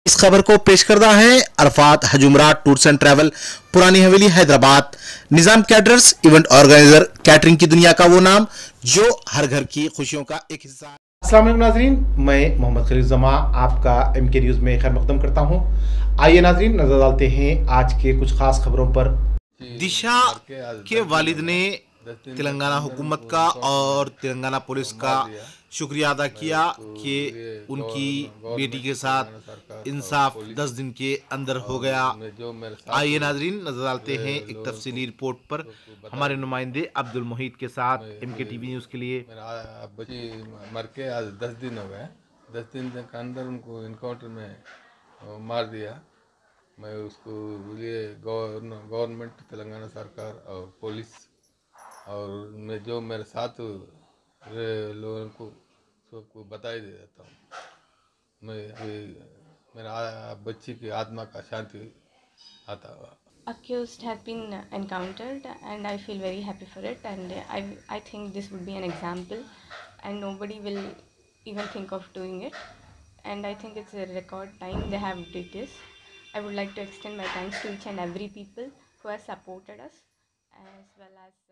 इस खबर को पेश करता है अरफात हजूमरात tours and travel, Purani Haveli, Hyderabad. Nizam caterers, event organiser, catering की दुनिया का वो नाम जो हर घर की खुशियों का एक हिस्सा है। अस्सलाम वालेकुम नाजरीन, मैं मोहम्मद खलील जमा आपका MK न्यूज़ में खैर मकदम करता हूँ। आइए नाजरीन, नजर डालते हैं आज के कुछ खास खबरों पर। दिशा के वालिद ने तेलंगाना हुकूमत का और तेलंगाना पुलिस का शुक्रिया अदा किया कि उनकी बेटी के साथ इंसाफ 10 दिन के अंदर हो गया। आइए नाजरीन, नजर डालते हैं एक तफसीली रिपोर्ट पर हमारे नुमाइंदे अब्दुल मोहित के साथ MK TV न्यूज़ के लिए। बच्ची मर के आज 10 दिन हो गए। 10 दिन के अंदर उनको इनकाउंटर में मार दिया। मैं उसको लिए गवर्नमेंट, तेलंगाना सरकार और पुलिस और मैं जो मेरे साथ लोगों को सबको बधाई दे देता हूँ। मैं अभी मेरा बच्ची की आत्मा का शांति आता हुआ। Accused have been encountered and I feel very happy for it, and I think this would be an example and nobody will even think of doing it, and I think it's a record time they have did this. I would like to extend my thanks to each and every people who has supported us as well as